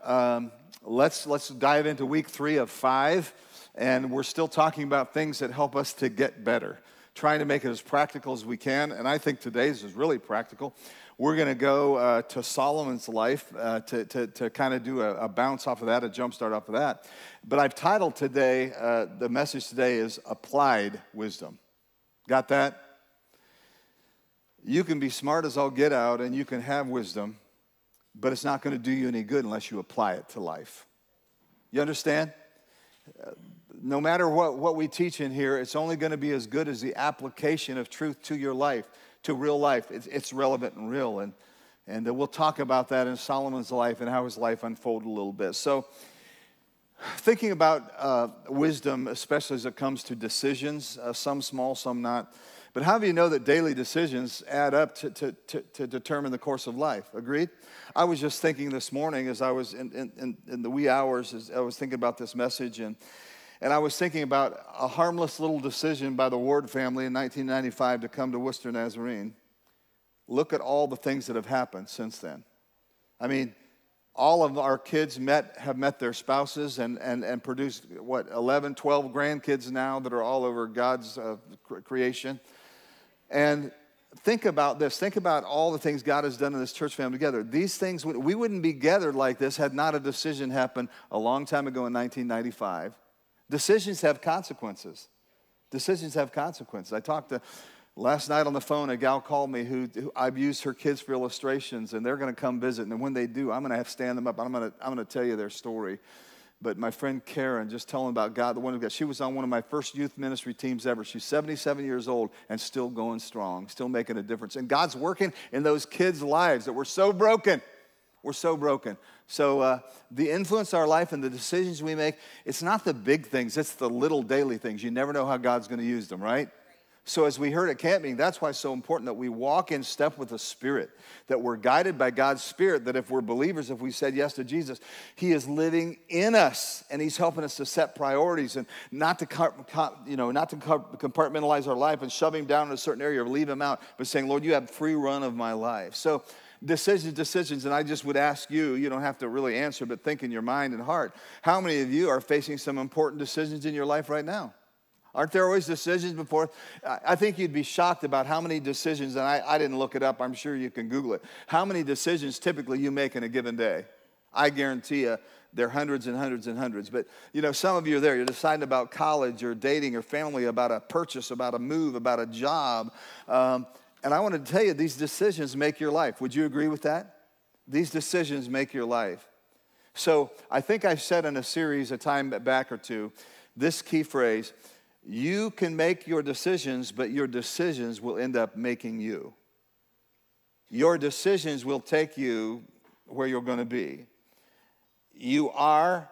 Let's dive into week 3 of 5, and we're still talking about things that help us to get better, trying to make it as practical as we can, and I think today's is really practical. We're going to go to Solomon's life to kind of do a bounce off of that, a jump start off of that. But I've titled today, the message today is Applied Wisdom. Got that? You can be smart as all get out, and you can have wisdom, but it's not going to do you any good unless you apply it to life. You understand? No matter what we teach in here, it's only going to be as good as the application of truth to your life, to real life. It's relevant and real, and we'll talk about that in Solomon's life and how his life unfolded a little bit. So thinking about wisdom, especially as it comes to decisions, some small, some not. But how do you know that daily decisions add up to determine the course of life? Agreed? I was just thinking this morning as I was in the wee hours, as I was thinking about this message, and I was thinking about a harmless little decision by the Ward family in 1995 to come to Wooster, Nazarene. Look at all the things that have happened since then. I mean, all of our kids have met their spouses and produced, 11, 12 grandkids now that are all over God's creation. And think about this. Think about all the things God has done in this church family together. These things, we wouldn't be gathered like this had not a decision happened a long time ago in 1995. Decisions have consequences. Decisions have consequences. I talked to, last night on the phone, a gal called me who I've used her kids for illustrations, and they're going to come visit. And when they do, I'm going to have to stand them up. I'm going to tell you their story. But my friend Karen, just telling about God, the one who got, she was on one of my first youth ministry teams ever. She's 77 years old and still going strong, still making a difference. And God's working in those kids' lives that were so broken. We're so broken. So the influence of our life and the decisions we make, it's not the big things, it's the little daily things. You never know how God's going to use them, right? So as we heard at camp meeting, that's why it's so important that we walk in step with the Spirit, that we're guided by God's Spirit, that if we're believers, if we said yes to Jesus, He is living in us, and He's helping us to set priorities and not to compartmentalize our life and shove Him down in a certain area or leave Him out, but saying, Lord, you have free run of my life. So decisions, and I just would ask you, you don't have to really answer, but think in your mind and heart, how many of you are facing some important decisions in your life right now? Aren't there always decisions before? I think you'd be shocked about how many decisions, and I didn't look it up, I'm sure you can Google it, how many decisions typically you make in a given day. I guarantee you they're hundreds and hundreds and hundreds. But, some of you are there. You're deciding about college or dating or family, about a purchase, about a move, about a job. And I want to tell you, these decisions make your life. Would you agree with that? These decisions make your life. So I think I said in a series a time back or two, this key phrase, you can make your decisions, but your decisions will end up making you. Your decisions will take you where you're going to be. You are,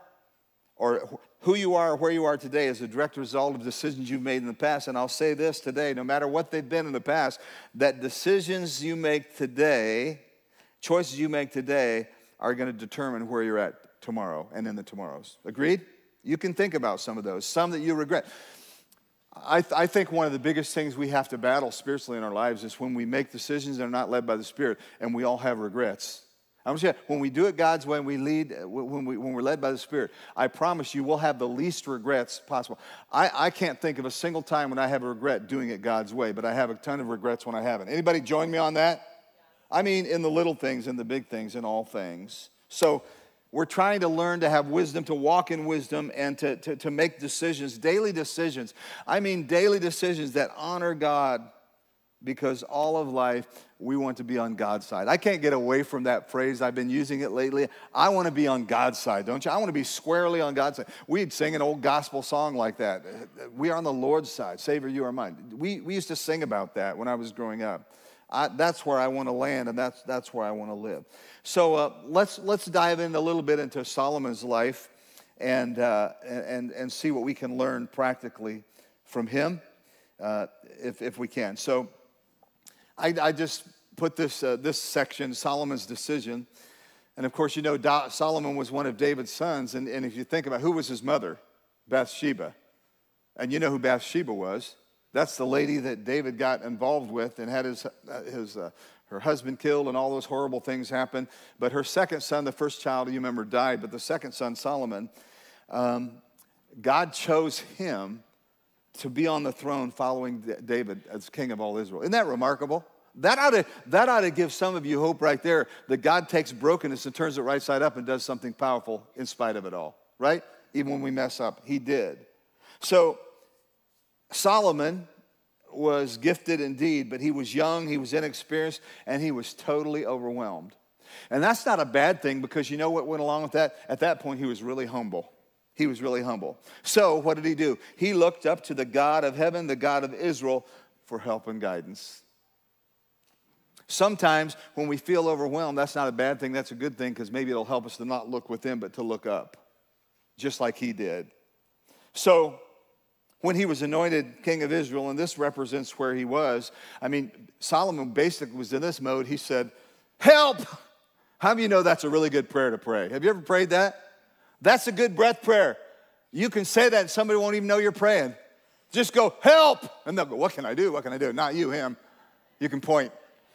or who you are or where you are today is a direct result of decisions you've made in the past. And I'll say this today, no matter what they've been in the past, that decisions you make today, choices you make today, are going to determine where you're at tomorrow and in the tomorrows. Agreed? You can think about some of those, some that you regret. I think one of the biggest things we have to battle spiritually in our lives is when we make decisions that are not led by the Spirit, and we all have regrets. I'm just saying, when we do it God's way and we lead, when we're led by the Spirit, I promise you we'll have the least regrets possible. I can't think of a single time when I have a regret doing it God's way, but I have a ton of regrets when I haven't. Anybody join me on that? I mean, in the little things, in the big things, in all things. So we're trying to learn to have wisdom, to walk in wisdom, and to make decisions, daily decisions. I mean daily decisions that honor God, because all of life, we want to be on God's side. I can't get away from that phrase. I've been using it lately. I want to be on God's side, don't you? I want to be squarely on God's side. We'd sing an old gospel song like that. We are on the Lord's side. Savior, you are mine. We used to sing about that when I was growing up. That's where I want to land, and that's where I want to live. So let's dive in a little bit into Solomon's life and see what we can learn practically from him, if we can. So I just put this section, Solomon's decision, and of course Solomon was one of David's sons, and if you think about who was his mother, Bathsheba, and you know who Bathsheba was. That's the lady that David got involved with and had her husband killed and all those horrible things happened. But her second son, the first child, you remember, died. But the second son, Solomon, God chose him to be on the throne following David as king of all Israel. Isn't that remarkable? That ought to give some of you hope right there that God takes brokenness and turns it right side up and does something powerful in spite of it all, right? Even when we mess up, he did. So Solomon was gifted indeed, but he was young, he was inexperienced, and he was totally overwhelmed. And that's not a bad thing, because you know what went along with that? At that point, he was really humble. He was really humble. So what did he do? He looked up to the God of heaven, the God of Israel, for help and guidance. Sometimes when we feel overwhelmed, that's not a bad thing, that's a good thing, because maybe it'll help us to not look within, but to look up, just like he did. So when he was anointed king of Israel, and this represents where he was, I mean, Solomon basically was in this mode. He said, help! How many of you know that's a really good prayer to pray? Have you ever prayed that? That's a good breath prayer. You can say that and somebody won't even know you're praying. Just go, help! And they'll go, what can I do? What can I do? Not you, him. You can point.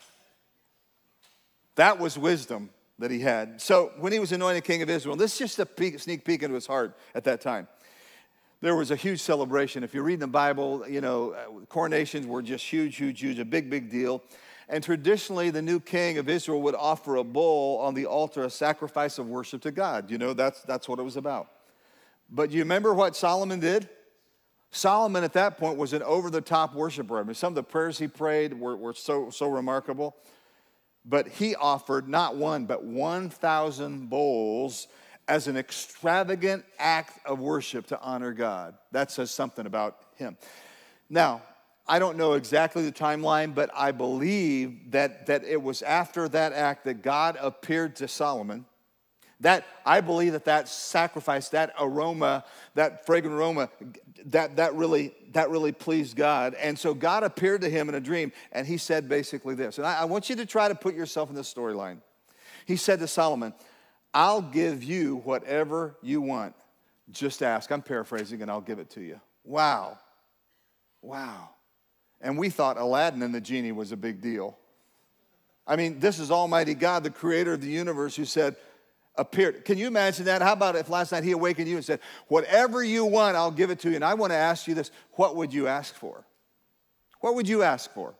That was wisdom that he had. So when he was anointed king of Israel, this is just a sneak peek into his heart at that time. There was a huge celebration. If you read the Bible, you know, coronations were just huge, huge, huge, a big, big deal. And traditionally, the new king of Israel would offer a bull on the altar, a sacrifice of worship to God. You know, that's what it was about. But you remember what Solomon did? Solomon at that point was an over-the-top worshiper. I mean, some of the prayers he prayed were so remarkable. But he offered not one, but 1,000 bulls as an extravagant act of worship to honor God. That says something about him. Now, I don't know exactly the timeline, but I believe that it was after that act that God appeared to Solomon. I believe that sacrifice, that aroma, that fragrant aroma, that really pleased God. And so God appeared to him in a dream, and he said basically this. And I want you to try to put yourself in this storyline. He said to Solomon, I'll give you whatever you want. Just ask. I'm paraphrasing, and I'll give it to you. Wow. Wow. And we thought Aladdin and the genie was a big deal. I mean, this is Almighty God, the creator of the universe, who said, appeared. Can you imagine that? How about if last night he awakened you and said, whatever you want, I'll give it to you. And I want to ask you this. What would you ask for? What would you ask for?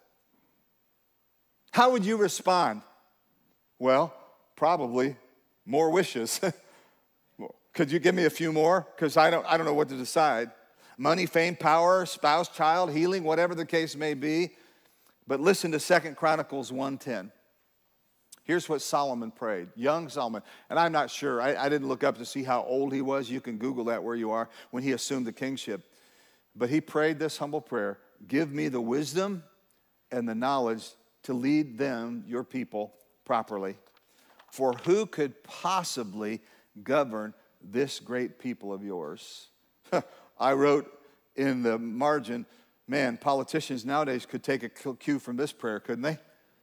How would you respond? Well, probably more wishes. Could you give me a few more? Because I don't know what to decide. Money, fame, power, spouse, child, healing, whatever the case may be. But listen to 2 Chronicles 1:10. Here's what Solomon prayed, young Solomon. And I'm not sure. I didn't look up to see how old he was. You can Google that where you are, when he assumed the kingship. But he prayed this humble prayer, give me the wisdom and the knowledge to lead them, your people, properly. For who could possibly govern this great people of yours? I wrote in the margin, man, politicians nowadays could take a cue from this prayer, couldn't they?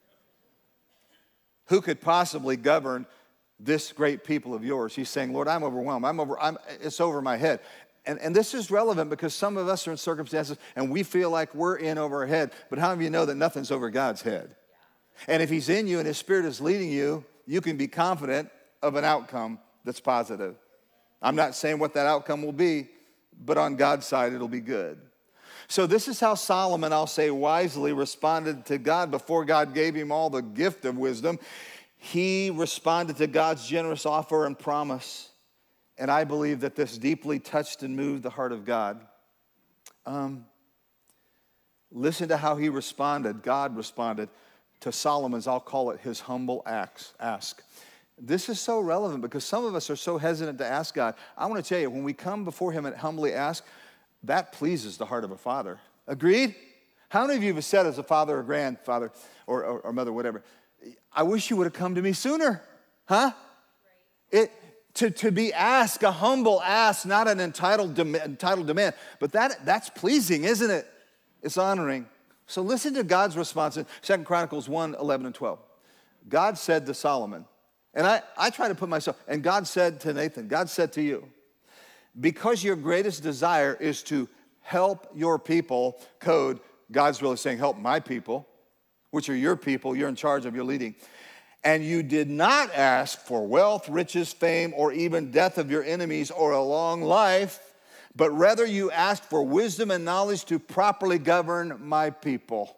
Who could possibly govern this great people of yours? He's saying, Lord, I'm overwhelmed. It's over my head. And this is relevant because some of us are in circumstances and we feel like we're in over our head. But how many of you know that nothing's over God's head? And if he's in you and his spirit is leading you, you can be confident of an outcome that's positive. I'm not saying what that outcome will be, but on God's side, it'll be good. So this is how Solomon, I'll say, wisely responded to God before God gave him all the gift of wisdom. He responded to God's generous offer and promise. And I believe that this deeply touched and moved the heart of God. Listen to how he responded. God responded to Solomon's, I'll call it his humble ask. This is so relevant because some of us are so hesitant to ask God. I want to tell you, when we come before him and humbly ask, that pleases the heart of a father. Agreed? How many of you have said as a father or grandfather or mother, whatever, I wish you would have come to me sooner, huh? To be asked, a humble ask, not an entitled demand, but that's pleasing, isn't it? It's honoring. So listen to God's response in 2 Chronicles 1:11 and 12. God said to Solomon, and I try to put myself, and God said to Nathan, God said to you, because your greatest desire is to help your people, code, God's really saying, help my people. which are your people, you're in charge of, you're leading. And you did not ask for wealth, riches, fame, or even death of your enemies or a long life, but rather you asked for wisdom and knowledge to properly govern my people.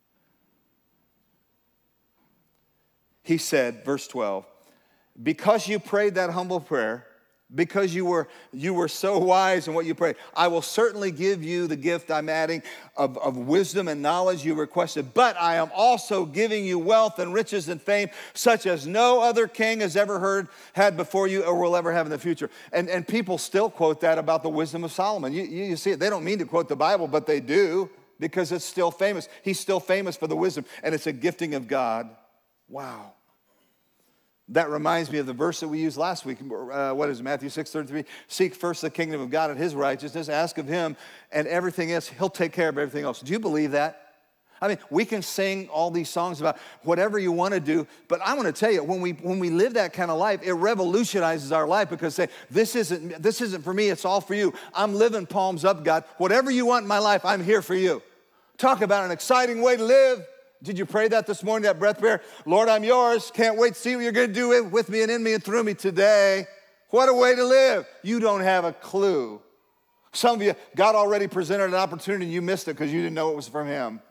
He said, verse 12, because you prayed that humble prayer, because you were so wise in what you prayed, I will certainly give you the gift I'm adding of wisdom and knowledge you requested. But I am also giving you wealth and riches and fame, such as no other king has ever had before you or will ever have in the future. And people still quote that about the wisdom of Solomon. You see it. They don't mean to quote the Bible, but they do, because it's still famous. He's still famous for the wisdom, and it's a gifting of God. Wow. That reminds me of the verse that we used last week. What is it, Matthew 6:33? Seek first the kingdom of God and his righteousness. Ask of him, and everything else, he'll take care of everything else. Do you believe that? I mean, we can sing all these songs about whatever you want to do, but I want to tell you, when we live that kind of life, it revolutionizes our life, because say, this isn't for me, it's all for you. I'm living palms up, God. Whatever you want in my life, I'm here for you. Talk about an exciting way to live. Did you pray that this morning, that breath prayer? Lord, I'm yours. Can't wait to see what you're going to do with me and in me and through me today. What a way to live. You don't have a clue. Some of you, God already presented an opportunity and you missed it because you didn't know it was from him.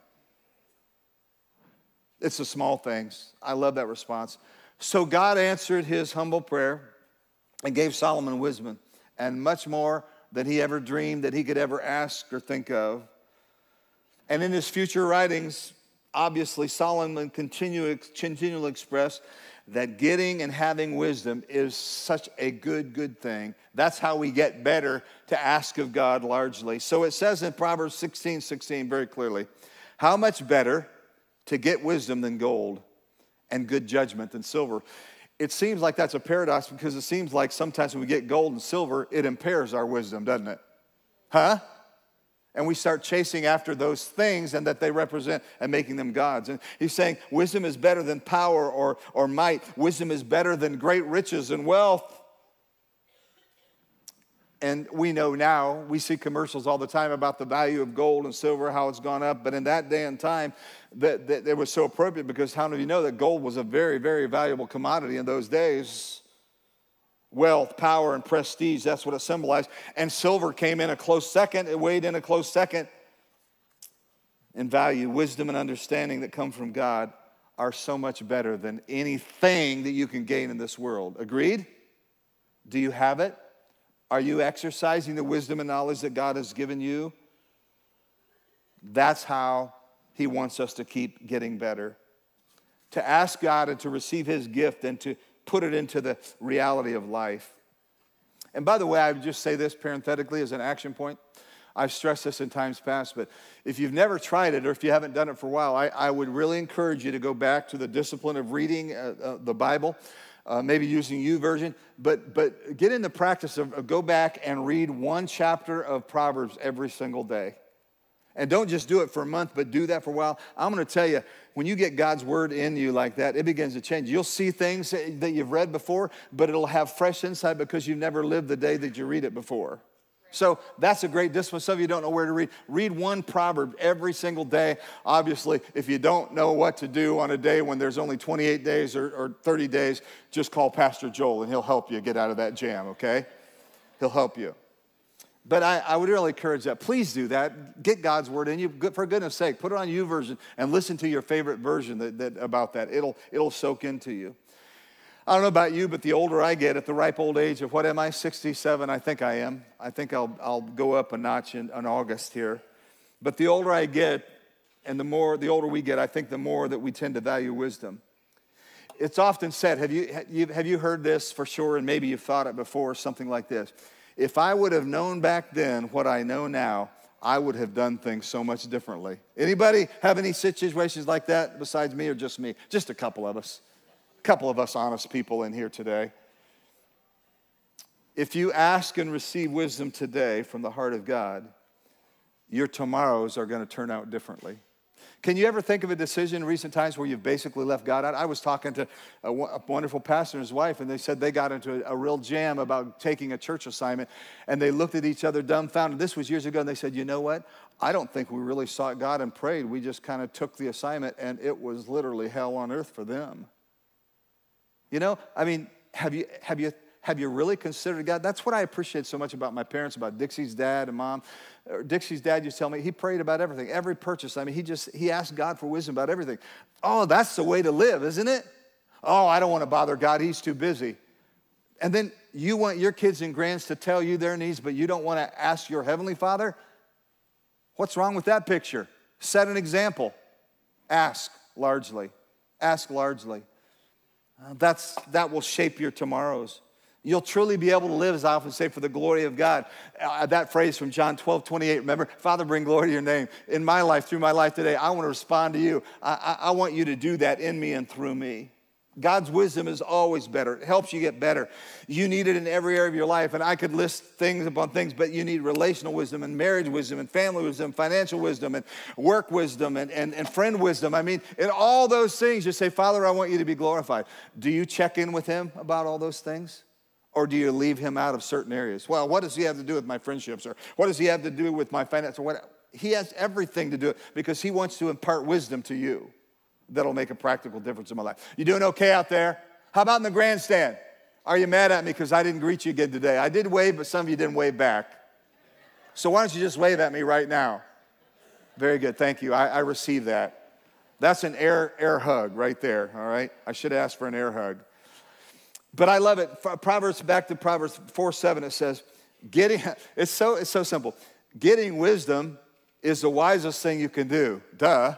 It's the small things. I love that response. So God answered his humble prayer and gave Solomon wisdom and much more than he ever dreamed that he could ever ask or think of. And in his future writings, obviously, Solomon continually expressed that getting and having wisdom is such a good thing. That's how we get better to ask of God largely. So it says in Proverbs 16:16 very clearly, how much better to get wisdom than gold and good judgment than silver. It seems like that's a paradox, because it seems like sometimes when we get gold and silver, it impairs our wisdom, doesn't it? Huh? And we start chasing after those things and that they represent and making them gods. And he's saying wisdom is better than power or might. Wisdom is better than great riches and wealth. And we know now, we see commercials all the time about the value of gold and silver, how it's gone up. But in that day and time, that it was so appropriate, because how many of you know that gold was a very, very valuable commodity in those days? Wealth, power, and prestige, that's what it symbolized. And silver came in a close second. It weighed in a close second in value. Wisdom and understanding that come from God are so much better than anything that you can gain in this world. Agreed? Do you have it? Are you exercising the wisdom and knowledge that God has given you? That's how he wants us to keep getting better. To ask God and to receive his gift and to put it into the reality of life. And by the way, I would just say this parenthetically as an action point. I've stressed this in times past, but if you've never tried it or if you haven't done it for a while, I would really encourage you to go back to the discipline of reading the Bible, maybe using YouVersion, but get in the practice of go back and read one chapter of Proverbs every single day. And don't just do it for a month, but do that for a while. I'm going to tell you, when you get God's word in you like that, it begins to change. You'll see things that you've read before, but it'll have fresh insight because you've never lived the day that you read it before. So that's a great discipline. Some of you don't know where to read. Read one proverb every single day. Obviously, if you don't know what to do on a day when there's only 28 days or 30 days, just call Pastor Joel and he'll help you get out of that jam, okay? He'll help you. But I would really encourage that. Please do that. Get God's word in you. For goodness sake, put it on YouVersion and listen to your favorite version about that. It'll soak into you. I don't know about you, but the older I get, at the ripe old age of, what am I, 67? I think I am. I think I'll go up a notch in August here. But the older I get, and the older we get, I think the more that we tend to value wisdom. It's often said, have you heard this for sure, and maybe you've thought it before, something like this. If I would have known back then what I know now, I would have done things so much differently. Anybody have any situations like that besides me or just me? Just a couple of us. A couple of us honest people in here today. If you ask and receive wisdom today from the heart of God, your tomorrows are going to turn out differently. Can you ever think of a decision in recent times where you've basically left God out? I was talking to a wonderful pastor and his wife, and they said they got into a real jam about taking a church assignment, and they looked at each other dumbfounded. This was years ago, and they said, you know what? I don't think we really sought God and prayed. We just kind of took the assignment, and it was literally hell on earth for them. You know, I mean, have you really considered God? That's what I appreciate so much about my parents, about Dixie's dad and mom. Dixie's dad used to tell me he prayed about everything, every purchase. I mean, he asked God for wisdom about everything. Oh, that's the way to live, isn't it? Oh, I don't want to bother God. He's too busy. And then you want your kids and grands to tell you their needs, but you don't want to ask your Heavenly Father? What's wrong with that picture? Set an example. Ask largely. Ask largely. That will shape your tomorrows. You'll truly be able to live, as I often say, for the glory of God. That phrase from John 12:28, remember? Father, bring glory to your name. In my life, through my life today, I want to respond to you. I want you to do that in me and through me. God's wisdom is always better. It helps you get better. You need it in every area of your life. And I could list things upon things, but you need relational wisdom and marriage wisdom and family wisdom, financial wisdom and work wisdom and friend wisdom. I mean, in all those things, you say, Father, I want you to be glorified. Do you check in with him about all those things? Or do you leave him out of certain areas? Well, what does he have to do with my friendships? Or what does he have to do with my finance? Or what? He has everything to do it because he wants to impart wisdom to you that'll make a practical difference in my life. You doing okay out there? How about in the grandstand? Are you mad at me because I didn't greet you again today? I did wave, but some of you didn't wave back. So why don't you just wave at me right now? Very good, thank you. I received that. That's an air hug right there, all right? I should ask for an air hug. But I love it. Back to Proverbs 4:7, it says, it's so simple. Getting wisdom is the wisest thing you can do. Duh.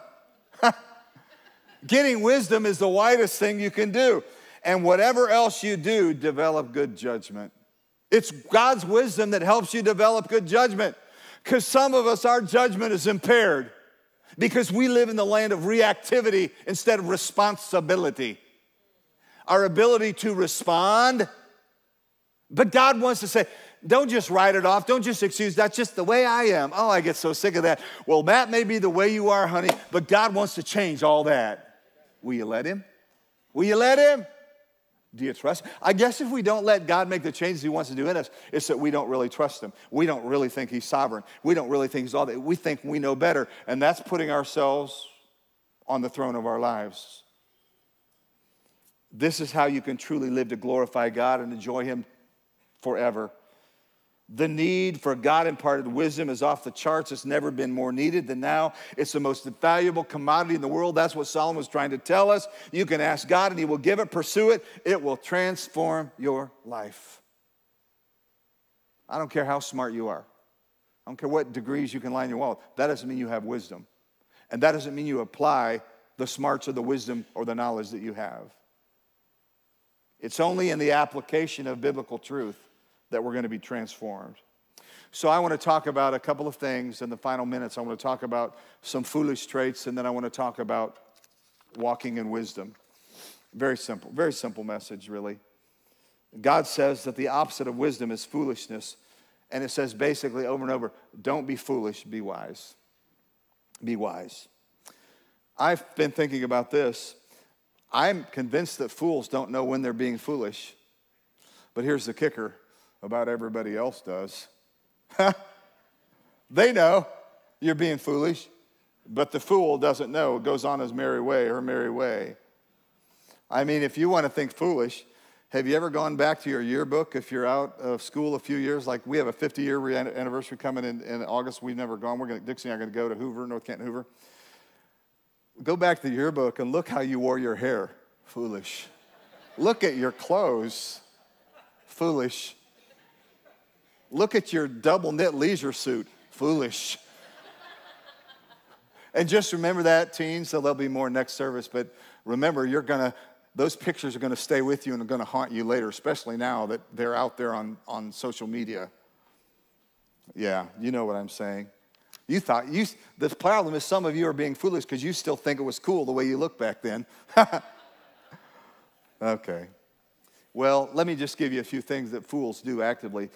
Getting wisdom is the wisest thing you can do. And whatever else you do, develop good judgment. It's God's wisdom that helps you develop good judgment. Because some of us, our judgment is impaired because we live in the land of reactivity instead of responsibility. Our ability to respond. But God wants to say, don't just write it off. Don't just excuse, that's just the way I am. Oh, I get so sick of that. Well, that may be the way you are, honey, but God wants to change all that. Will you let him? Will you let him? Do you trust him? I guess if we don't let God make the changes he wants to do in us, it's that we don't really trust him. We don't really think he's sovereign. We don't really think he's all that. We think we know better, and that's putting ourselves on the throne of our lives. This is how you can truly live to glorify God and enjoy him forever. The need for God-imparted wisdom is off the charts. It's never been more needed than now. It's the most valuable commodity in the world. That's what Solomon was trying to tell us. You can ask God and he will give it. Pursue it. It will transform your life. I don't care how smart you are. I don't care what degrees you can line your wall. That doesn't mean you have wisdom. And that doesn't mean you apply the smarts or the wisdom or the knowledge that you have. It's only in the application of biblical truth that we're going to be transformed. So I want to talk about a couple of things in the final minutes. I want to talk about some foolish traits, and then I want to talk about walking in wisdom. Very simple message, really. God says that the opposite of wisdom is foolishness, and it says basically over and over, don't be foolish, be wise. Be wise. I've been thinking about this. I'm convinced that fools don't know when they're being foolish, but here's the kicker. About everybody else does. They know you're being foolish, but the fool doesn't know, goes on his merry way, her merry way. I mean, if you want to think foolish, have you ever gone back to your yearbook if you're out of school a few years? Like we have a 50-year anniversary coming in August. We've never gone. Dixie and I are going to go to Hoover, North Canton Hoover. Go back to the yearbook and look how you wore your hair. Foolish. Look at your clothes. Foolish. Look at your double knit leisure suit. Foolish. And just remember that, teens, so there'll be more next service. But remember, those pictures are going to stay with you and are going to haunt you later, especially now that they're out there on social media. Yeah, you know what I'm saying. The problem is some of you are being foolish because you still think it was cool the way you looked back then. Okay. Well, let me just give you a few things that fools do actively.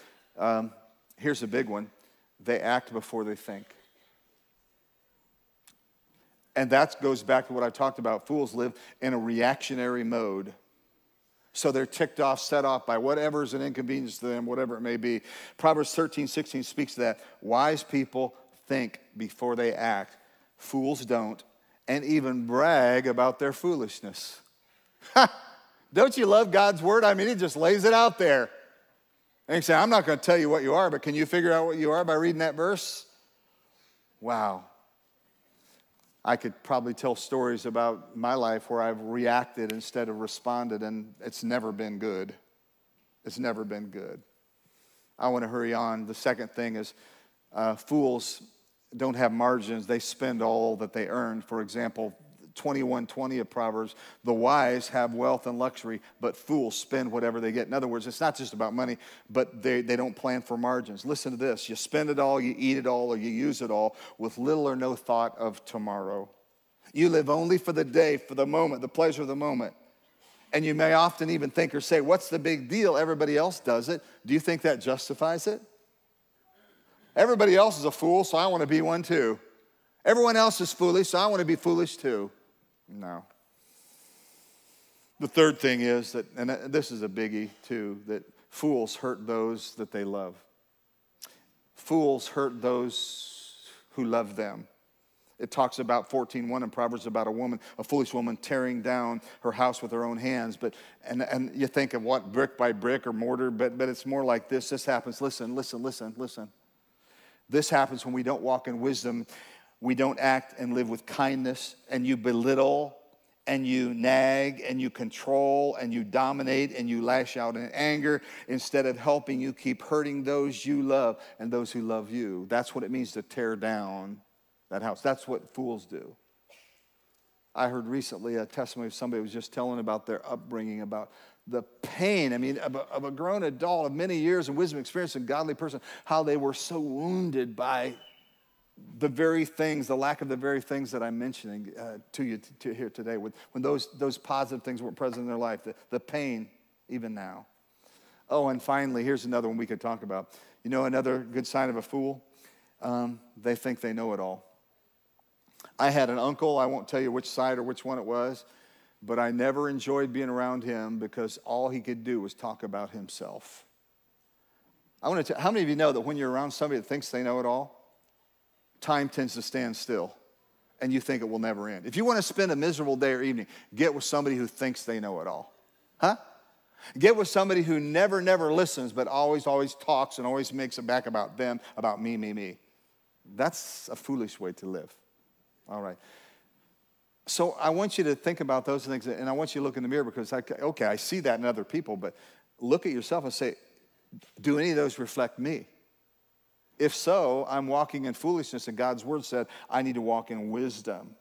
Here's a big one. They act before they think. And that goes back to what I talked about. Fools live in a reactionary mode. So they're ticked off, set off by whatever is an inconvenience to them, whatever it may be. Proverbs 13:16 speaks to that. Wise people think before they act. Fools don't, and even brag about their foolishness. Don't you love God's word? I mean, he just lays it out there. And you say, I'm not going to tell you what you are, but can you figure out what you are by reading that verse? Wow. I could probably tell stories about my life where I've reacted instead of responded, and it's never been good. It's never been good. I want to hurry on. The second thing is fools don't have margins. They spend all that they earn. For example, 21:20 of Proverbs, the wise have wealth and luxury, but fools spend whatever they get. In other words, it's not just about money, but they don't plan for margins. Listen to this. You spend it all, you eat it all, or you use it all with little or no thought of tomorrow. You live only for the day, for the moment, the pleasure of the moment. And you may often even think or say, what's the big deal? Everybody else does it. Do you think that justifies it? Everybody else is a fool, so I want to be one too. Everyone else is foolish, so I want to be foolish too. No. The third thing is that, and this is a biggie too, that fools hurt those that they love. Fools hurt those who love them. It talks about 14:1 in Proverbs about a foolish woman tearing down her house with her own hands. And you think of what, brick by brick or mortar, but it's more like this. This happens, listen. This happens when we don't walk in wisdom. We don't act and live with kindness, and you belittle, and you nag, and you control, and you dominate, and you lash out in anger. Instead of helping, you keep hurting those you love and those who love you. That's what it means to tear down that house. That's what fools do. I heard recently a testimony of somebody who was just telling about their upbringing, about the pain, of a grown adult of many years of wisdom, experience, and godly person, how they were so wounded by the very things, the lack of the very things that I'm mentioning to you here today, when those positive things weren't present in their life, the pain even now. Oh, and finally, here's another one we could talk about. You know, another good sign of a fool? They think they know it all. I had an uncle, I won't tell you which side or which one it was, but I never enjoyed being around him because all he could do was talk about himself. I want to tell, how many of you know that when you're around somebody that thinks they know it all, time tends to stand still, and you think it will never end. If you want to spend a miserable day or evening, get with somebody who thinks they know it all. Huh? Get with somebody who never listens, but always talks and always makes it back about them, about me. That's a foolish way to live. All right. So I want you to think about those things, and I want you to look in the mirror because, I see that in other people, but look at yourself and say, do any of those reflect me? If so, I'm walking in foolishness, and God's word said I need to walk in wisdom.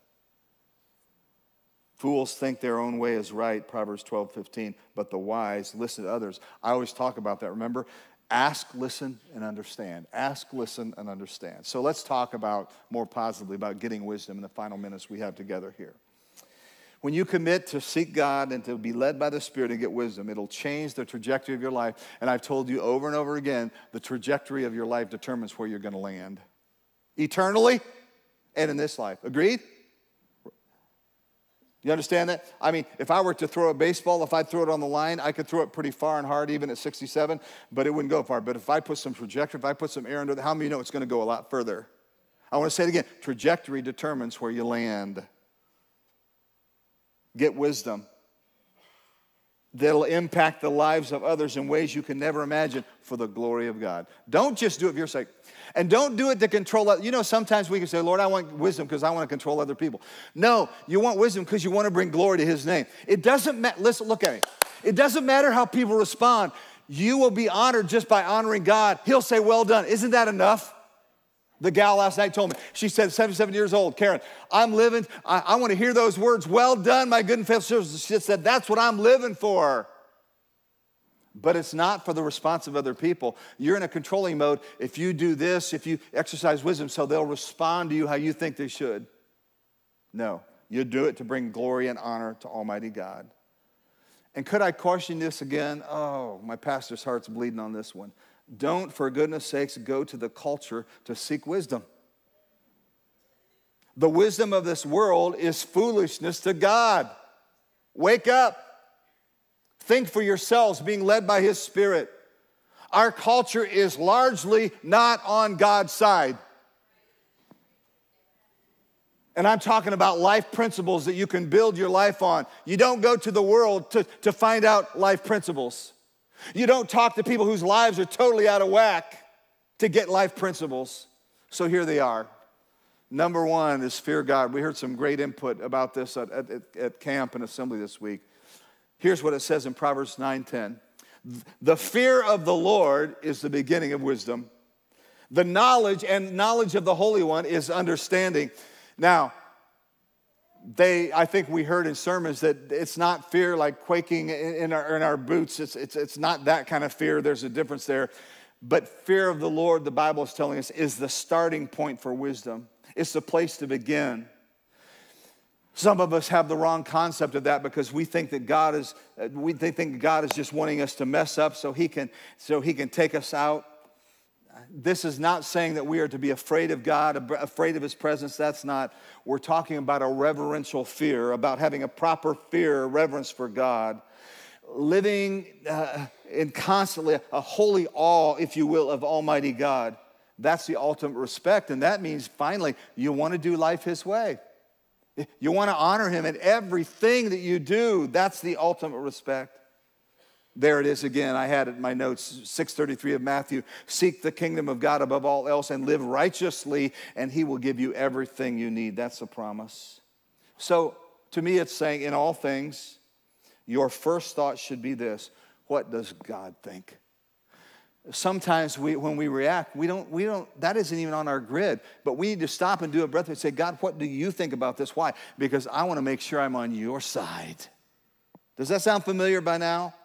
Fools think their own way is right, Proverbs 12:15, but the wise listen to others. I always talk about that, remember? Ask, listen, and understand. Ask, listen, and understand. So let's talk about more positively about getting wisdom in the final minutes we have together here. When you commit to seek God and to be led by the Spirit and get wisdom, it'll change the trajectory of your life. And I've told you over and over again, the trajectory of your life determines where you're going to land. Eternally and in this life. Agreed? You understand that? I mean, if I were to throw a baseball, if I throw it on the line, I could throw it pretty far and hard even at 67, but it wouldn't go far. But if I put some trajectory, if I put some air into it, how many know it's going to go a lot further? I want to say it again. Trajectory determines where you land. Get wisdom. That'll impact the lives of others in ways you can never imagine for the glory of God. Don't just do it for your sake. And don't do it to control others. You know, sometimes we can say, Lord, I want wisdom because I want to control other people. No, you want wisdom because you want to bring glory to his name. It doesn't matter. Listen, look at me. It doesn't matter how people respond. You will be honored just by honoring God. He'll say, well done. Isn't that enough? The gal last night told me, she said, 77 years old, Karen, I'm living, I want to hear those words, well done, my good and faithful servant. She said, that's what I'm living for. But it's not for the response of other people. You're in a controlling mode if you do this, if you exercise wisdom, so they'll respond to you how you think they should. No, you do it to bring glory and honor to Almighty God. And could I caution this again? Oh, my pastor's heart's bleeding on this one. Don't, for goodness sakes, go to the culture to seek wisdom. The wisdom of this world is foolishness to God. Wake up. Think for yourselves, being led by His Spirit. Our culture is largely not on God's side. And I'm talking about life principles that you can build your life on. You don't go to the world to find out life principles. You don't talk to people whose lives are totally out of whack to get life principles. So here they are. Number one is fear God. We heard some great input about this at camp and assembly this week. Here's what it says in Proverbs 9:10. The fear of the Lord is the beginning of wisdom. The knowledge of the Holy One is understanding. Now, I think we heard in sermons that it's not fear like quaking in our boots. It's not that kind of fear. There's a difference there. But fear of the Lord, the Bible is telling us, is the starting point for wisdom. It's the place to begin. Some of us have the wrong concept of that because we think that God is just wanting us to mess up so He can take us out. This is not saying that we are to be afraid of God, afraid of His presence. That's not. We're talking about a reverential fear, about having a proper fear, reverence for God. Living in constantly a holy awe, if you will, of Almighty God. That's the ultimate respect. And that means, finally, you want to do life His way. You want to honor Him in everything that you do. That's the ultimate respect. There it is again. I had it in my notes, 6:33 of Matthew. Seek the kingdom of God above all else and live righteously, and He will give you everything you need. That's a promise. So to me, it's saying in all things, your first thought should be this: what does God think? Sometimes when we react, we don't. That isn't even on our grid. But we need to stop and do a breath and say, God, what do you think about this? Why? Because I want to make sure I'm on your side. Does that sound familiar by now?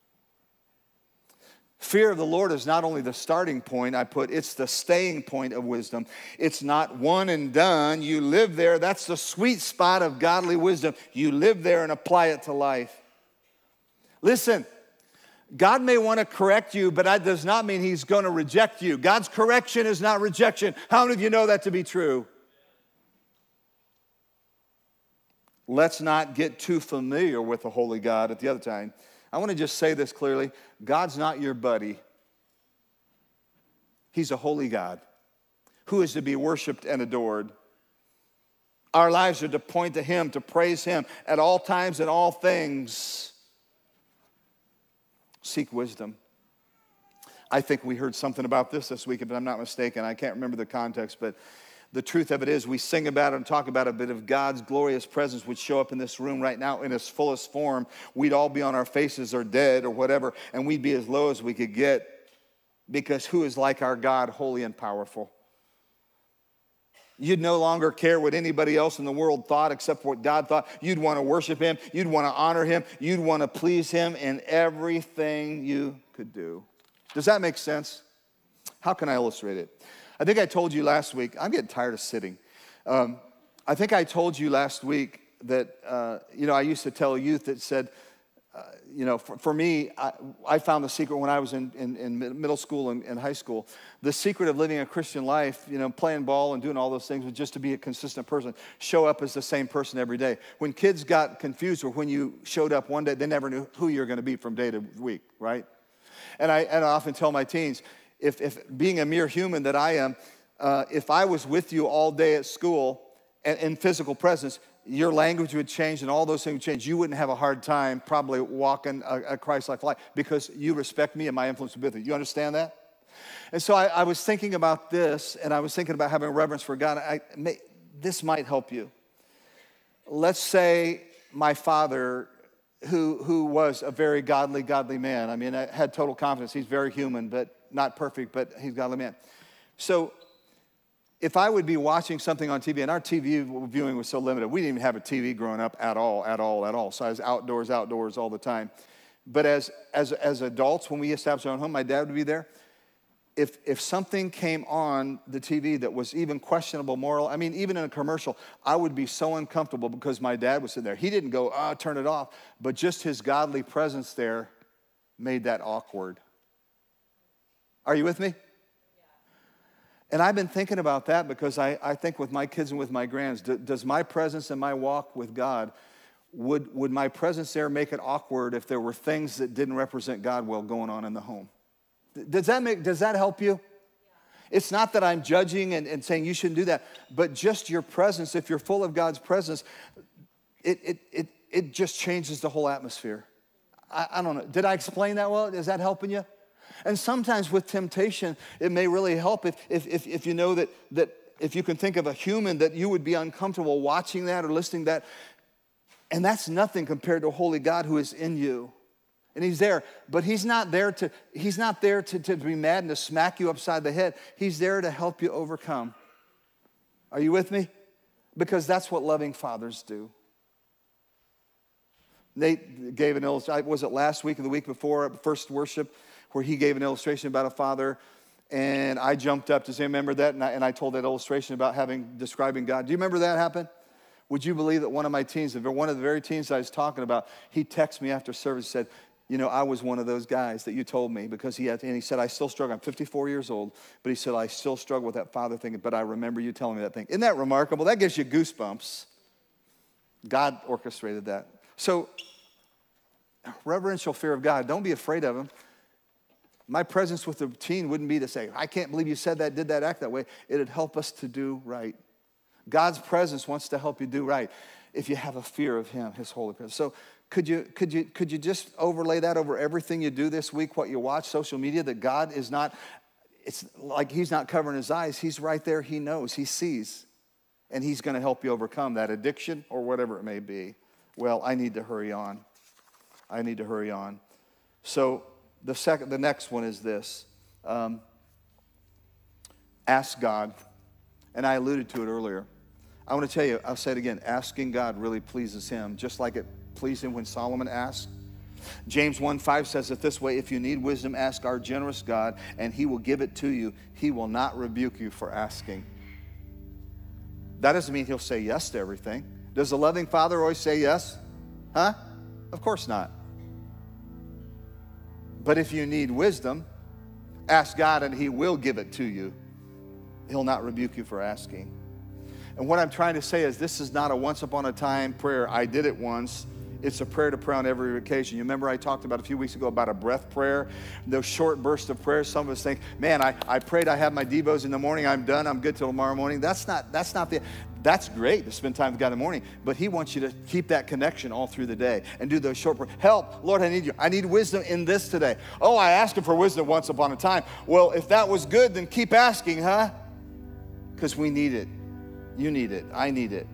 Fear of the Lord is not only the starting point, it's the staying point of wisdom. It's not one and done. You live there. That's the sweet spot of godly wisdom. You live there and apply it to life. Listen, God may want to correct you, but that does not mean He's going to reject you. God's correction is not rejection. How many of you know that to be true? Let's not get too familiar with the holy God at the other time. I want to just say this clearly. God's not your buddy. He's a holy God who is to be worshiped and adored. Our lives are to point to Him, to praise Him at all times and all things. Seek wisdom. I think we heard something about this week, if I'm not mistaken. I can't remember the context, but the truth of it is we sing about it and talk about it, but if God's glorious presence would show up in this room right now in its fullest form, we'd all be on our faces or dead or whatever, and we'd be as low as we could get, because who is like our God, holy and powerful? You'd no longer care what anybody else in the world thought except what God thought. You'd want to worship Him. You'd want to honor Him. You'd want to please Him in everything you could do. Does that make sense? How can I illustrate it? I think I told you last week, I'm getting tired of sitting. I think I told you last week that, I used to tell youth that said, for me, I found the secret when I was in middle school and high school. The secret of living a Christian life, playing ball and doing all those things was just to be a consistent person. Show up as the same person every day. When kids got confused or when you showed up one day, they never knew who you were going to be from day to week, right? And I often tell my teens, if being a mere human that I am, if I was with you all day at school and in physical presence, your language would change and all those things would change. You wouldn't have a hard time probably walking a Christ-like life because you respect me and my influence with you. You understand that? And so I was thinking about this, and I was thinking about having reverence for God. This might help you. Let's say my father, who was a very godly man. I mean, I had total confidence. He's very human, but not perfect, but he's a godly man. So if I would be watching something on TV, and our TV viewing was so limited, we didn't even have a TV growing up at all. So I was outdoors all the time. But as adults, when we established our own home, my dad would be there. If something came on the TV that was even questionable moral, I mean, even in a commercial, I would be so uncomfortable because my dad was sitting there. He didn't go, turn it off. But just his godly presence there made that awkward. Are you with me? And I've been thinking about that because I think with my kids and with my grands, does my presence and my walk with God, would my presence there make it awkward if there were things that didn't represent God well going on in the home? Does that help you? It's not that I'm judging and saying you shouldn't do that, but just your presence, if you're full of God's presence, it just changes the whole atmosphere. I don't know. Did I explain that well? Is that helping you? And sometimes with temptation, it may really help if you know that if you can think of a human that you would be uncomfortable watching that or listening to that. And that's nothing compared to a holy God who is in you. And he's there, but he's not there to be mad and to smack you upside the head. He's there to help you overcome. Are you with me? Because that's what loving fathers do. Nate gave an illustration, was it last week or the week before, first worship, where he gave an illustration about a father, and I jumped up to say, remember that? And I told that illustration about describing God. Do you remember that happened? Would you believe that one of my teens, one of the very teens I was talking about, he texted me after service and said, you know, I was one of those guys that you told me, because and he said, I still struggle. I'm 54 years old, but he said, I still struggle with that father thing, but I remember you telling me that thing. Isn't that remarkable? That gives you goosebumps. God orchestrated that. So, reverential fear of God. Don't be afraid of him. My presence with the teen wouldn't be to say, I can't believe you said that, did that, act that way. It'd help us to do right. God's presence wants to help you do right if you have a fear of him, his holy presence. So could you just overlay that over everything you do this week, what you watch, social media, that God is not, it's like he's not covering his eyes. He's right there. He knows. He sees. And he's going to help you overcome that addiction or whatever it may be. Well, I need to hurry on. I need to hurry on. So the next one is this. Ask God. And I alluded to it earlier. I want to tell you, I'll say it again, asking God really pleases him, just like it pleased him when Solomon asked. James 1:5 says it this way, if you need wisdom, ask our generous God, and he will give it to you. He will not rebuke you for asking. That doesn't mean he'll say yes to everything. Does a loving father always say yes? Huh? Of course not. But if you need wisdom, ask God and he will give it to you. He'll not rebuke you for asking. And what I'm trying to say is this is not a once upon a time prayer. I did it once. It's a prayer to pray on every occasion. You remember I talked about a few weeks ago about a breath prayer, those short bursts of prayer. Some of us think, man, I prayed, I have my devos in the morning, I'm done, I'm good till tomorrow morning. That's great to spend time with God in the morning, but he wants you to keep that connection all through the day and do those short prayers. Help, Lord, I need you. I need wisdom in this today. Oh, I asked him for wisdom once upon a time. Well, if that was good, then keep asking, huh? Because we need it. You need it. I need it.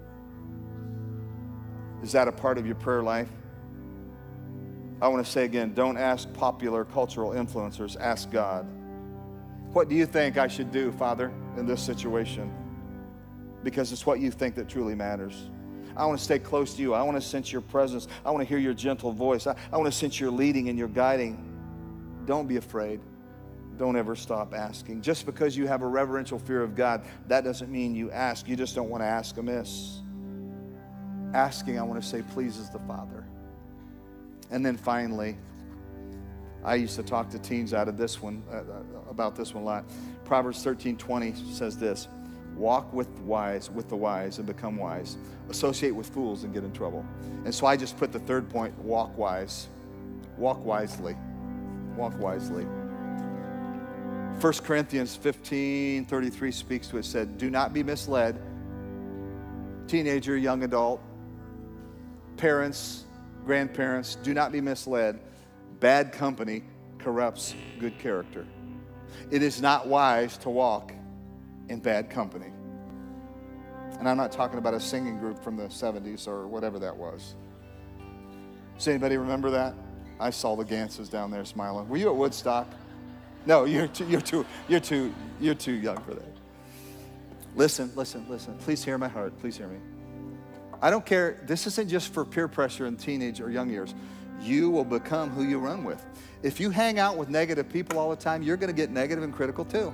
Is that a part of your prayer life? I want to say again, don't ask popular cultural influencers. Ask God. What do you think I should do, Father, in this situation? Because it's what you think that truly matters. I want to stay close to you. I want to sense your presence. I want to hear your gentle voice. I want to sense your leading and your guiding. Don't be afraid. Don't ever stop asking. Just because you have a reverential fear of God, that doesn't mean you ask. You just don't want to ask amiss. Asking, I want to say, pleases the Father. And then finally, I used to talk to teens out of this one, about this one a lot. Proverbs 13:20 says this, walk with the wise and become wise. Associate with fools and get in trouble. And so I just put the third point, walk wise. Walk wisely. Walk wisely. 1 Corinthians 15:33 speaks to it, said, do not be misled. Teenager, young adult, parents, grandparents, do not be misled. Bad company corrupts good character. It is not wise to walk in bad company. And I'm not talking about a singing group from the 70s or whatever that was. Does anybody remember that? I saw the Ganses down there smiling. Were you at Woodstock? No, you're too young for that. Listen. Please hear my heart. Please hear me. I don't care. This isn't just for peer pressure in teenage or young years. You will become who you run with. If you hang out with negative people all the time, you're going to get negative and critical too.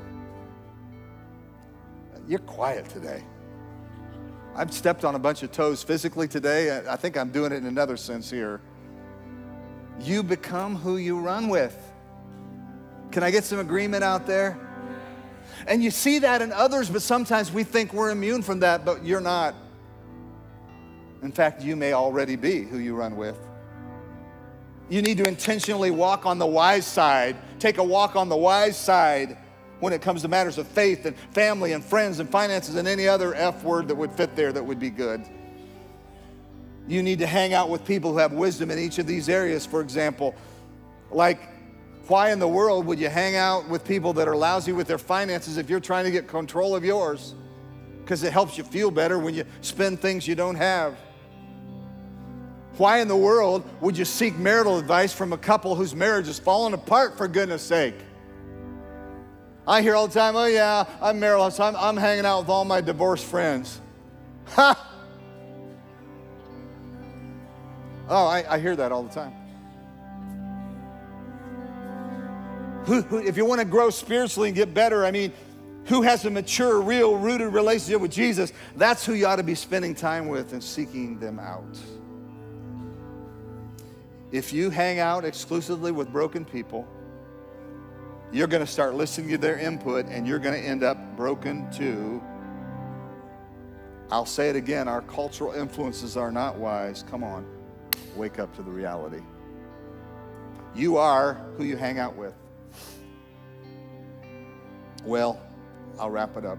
You're quiet today. I've stepped on a bunch of toes physically today. I think I'm doing it in another sense here. You become who you run with. Can I get some agreement out there? And you see that in others, but sometimes we think we're immune from that, but you're not. In fact, you may already be who you run with. You need to intentionally walk on the wise side. Take a walk on the wise side when it comes to matters of faith and family and friends and finances and any other F word that would fit there that would be good. You need to hang out with people who have wisdom in each of these areas. For example, like, why in the world would you hang out with people that are lousy with their finances if you're trying to get control of yours? Because it helps you feel better when you spend things you don't have. Why in the world would you seek marital advice from a couple whose marriage is falling apart, for goodness sake? I hear all the time, oh yeah, I'm married, so I'm hanging out with all my divorced friends. Ha! Oh, I hear that all the time. If you want to grow spiritually and get better, I mean, who has a mature, real, rooted relationship with Jesus, that's who you ought to be spending time with and seeking them out. If you hang out exclusively with broken people, you're going to start listening to their input and you're going to end up broken too. I'll say it again, our cultural influences are not wise. Come on, wake up to the reality. You are who you hang out with. Well, I'll wrap it up.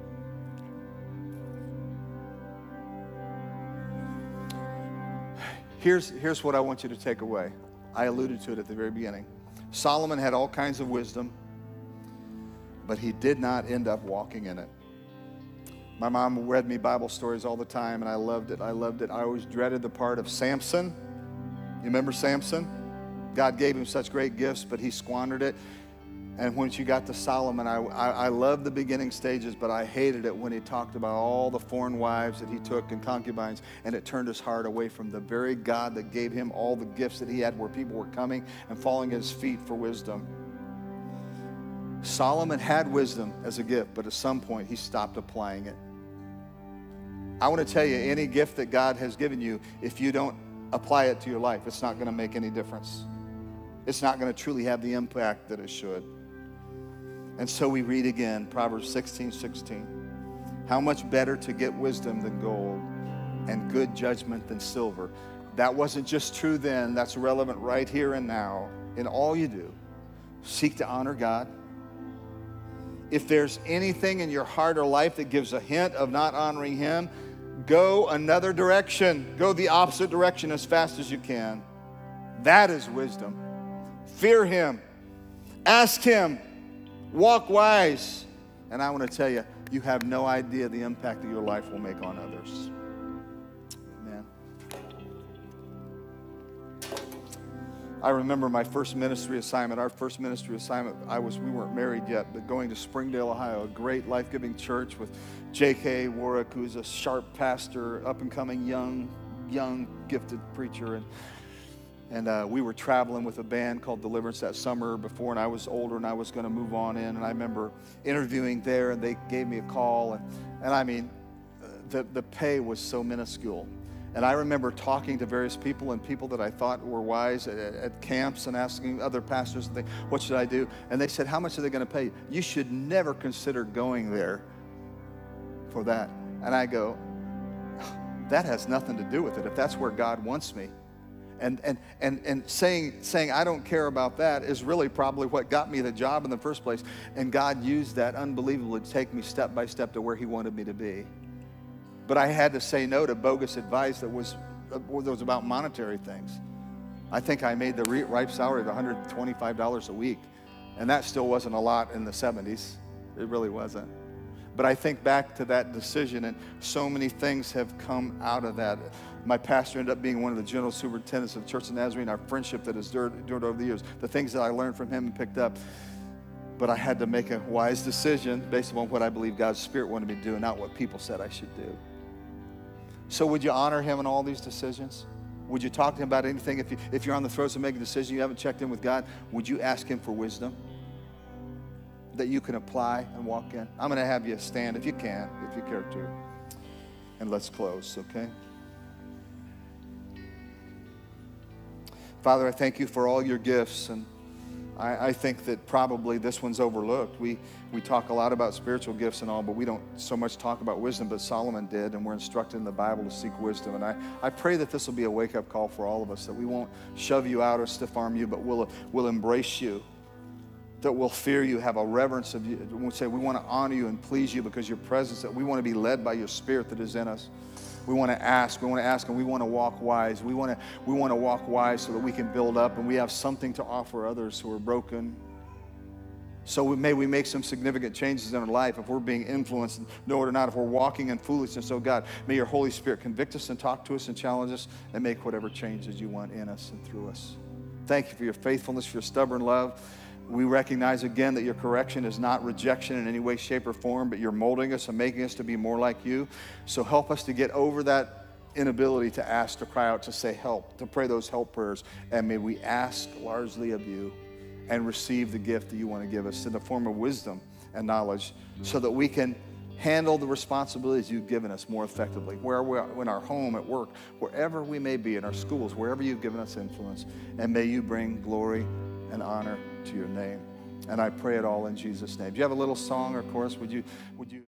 Here's what I want you to take away. I alluded to it at the very beginning. Solomon had all kinds of wisdom, but he did not end up walking in it. My mom read me Bible stories all the time, and I loved it. I loved it. I always dreaded the part of Samson. You remember Samson? God gave him such great gifts, but he squandered it. And once you got to Solomon, I loved the beginning stages, but I hated it when he talked about all the foreign wives that he took and concubines, and it turned his heart away from the very God that gave him all the gifts that he had, where people were coming and falling at his feet for wisdom. Solomon had wisdom as a gift, but at some point he stopped applying it. I want to tell you, any gift that God has given you, if you don't apply it to your life, it's not going to make any difference. It's not going to truly have the impact that it should. And so we read again, Proverbs 16:16. How much better to get wisdom than gold, and good judgment than silver. That wasn't just true then, that's relevant right here and now. In all you do, seek to honor God. If there's anything in your heart or life that gives a hint of not honoring Him, go another direction. Go the opposite direction as fast as you can. That is wisdom. Fear Him. Ask Him. Walk wise. And I want to tell you, you have no idea the impact that your life will make on others. Amen. I remember my first ministry assignment. Our first ministry assignment, we weren't married yet, but going to Springdale, Ohio, a great life-giving church with J.K. Warwick, who's a sharp pastor, up-and-coming young gifted preacher. And we were traveling with a band called Deliverance that summer before, and I was older and I was going to move on in. And I remember interviewing there, and they gave me a call. And I mean, the pay was so minuscule. And I remember talking to various people and people that I thought were wise at camps and asking other pastors, what should I do? And they said, how much are they going to pay you? You should never consider going there for that. And I go, that has nothing to do with it if that's where God wants me. And saying I don't care about that is really probably what got me the job in the first place. And God used that unbelievably to take me step by step to where He wanted me to be. But I had to say no to bogus advice that was about monetary things. I think I made the ripe salary of $125 a week, and that still wasn't a lot in the 70s. It really wasn't. But I think back to that decision, and so many things have come out of that. My pastor ended up being one of the general superintendents of the Church of Nazarene. Our friendship that has endured over the years, the things that I learned from him and picked up. But I had to make a wise decision based upon what I believe God's Spirit wanted me to do and not what people said I should do. So would you honor Him in all these decisions? Would you talk to Him about anything? If you're on the throes of making a decision, you haven't checked in with God, would you ask Him for wisdom that you can apply and walk in? I'm going to have you stand if you can, if you care to. And let's close, okay? Father, I thank You for all Your gifts, and I think that probably this one's overlooked. We talk a lot about spiritual gifts and all, but we don't so much talk about wisdom, but Solomon did, and we're instructed in the Bible to seek wisdom. And I pray that this will be a wake-up call for all of us, that we won't shove you out or stiff-arm you, but we'll embrace you, that we'll fear you, have a reverence of you. We'll say we want to honor you and please you because your presence, that we want to be led by your Spirit that is in us. We want to ask, and we want to walk wise. We want to walk wise so that we can build up and we have something to offer others who are broken. So may we make some significant changes in our life if we're being influenced, know it or not, if we're walking in foolishness. So God, may your Holy Spirit convict us and talk to us and challenge us and make whatever changes you want in us and through us. Thank you for your faithfulness, for your stubborn love. We recognize again that your correction is not rejection in any way, shape, or form, but you're molding us and making us to be more like you. So help us to get over that inability to ask, to cry out, to say help, to pray those help prayers. And may we ask largely of you and receive the gift that you want to give us in the form of wisdom and knowledge so that we can handle the responsibilities you've given us more effectively, where we're in our home, at work, wherever we may be, in our schools, wherever you've given us influence. And may you bring glory and honor to your name. And I pray it all in Jesus' name. Do you have a little song or chorus? Would you